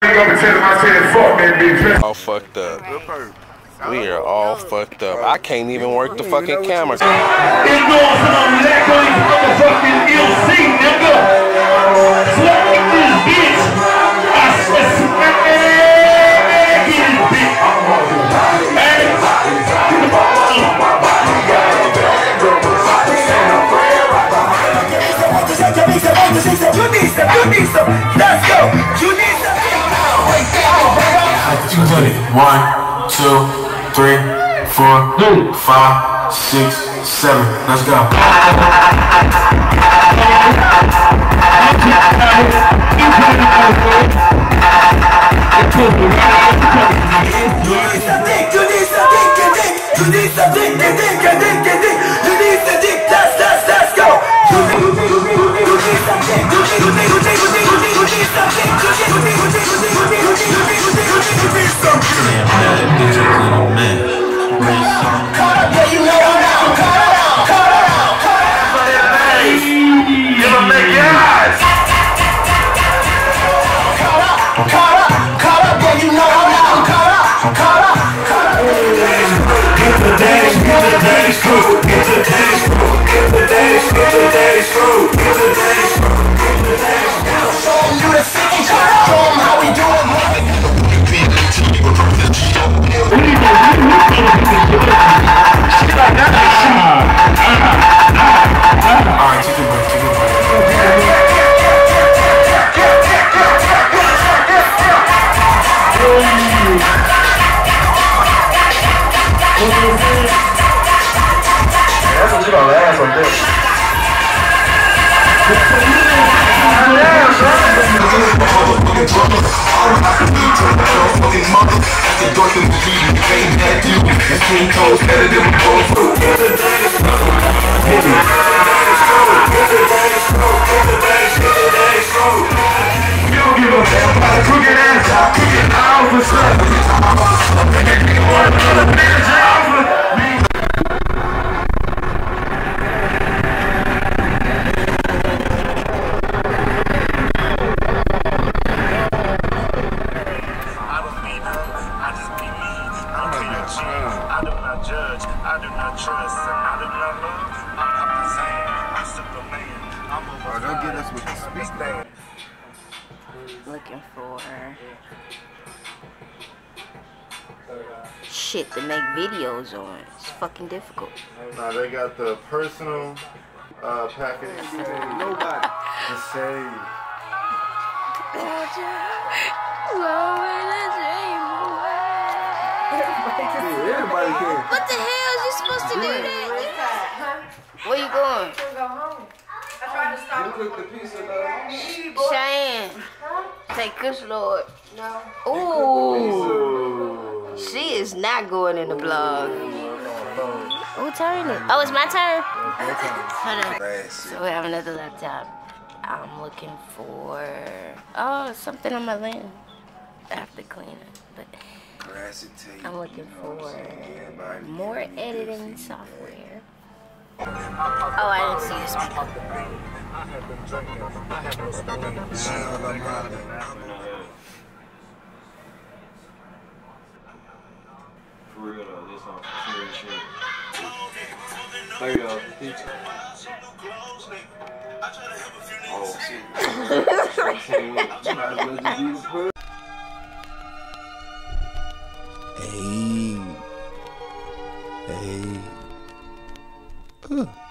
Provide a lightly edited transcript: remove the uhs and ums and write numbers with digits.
All fucked up. We are all fucked up. I can't even work the fucking camera. Ignore some of that going motherfucking LC, nigga. Slap this bitch. I swear, smack this bitch. You need some. Let's go. You need some. 1, 2, 3, 4, 5, 6, 7. Let's go. Looking for shit to make videos on. It's fucking difficult. Nah, they got the personal package. Nobody. The save. Everybody can. What the hell is you supposed to do that? Where you going? Go home. I tried to stop. You cook the pizza though. Cheyenne. Say Kush Lord. No. Ooh. She is not going in the vlog. Who turned it? Oh, it's my turn? Hold on. So we have another laptop. I'm looking for something on my lens. I have to clean it. But I'm looking for more editing software. Oh, I didn't see this one. For real though, this song serious shit. There you go, teacher. Oh shit. Hey.